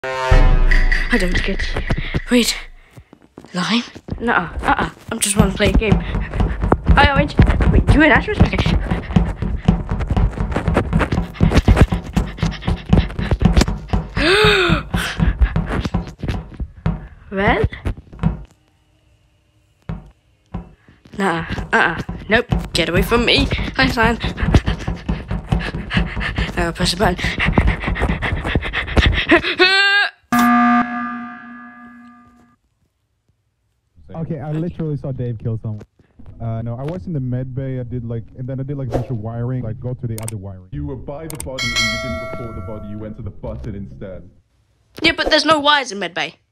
I don't get you. Wait. Lime? Nuh-uh. I just want to play a game. Hi, Orange. Wait, you an actress? Okay. Red? Nah. Nope. Get away from me. Hi, Sign. Press the button. Okay, I literally saw Dave kill someone. No, I was in the med bay. I did like a bunch of wiring, like go to the other wiring. You were by the body and you didn't report the body. You went to the button instead. Yeah, but there's no wires in medbay.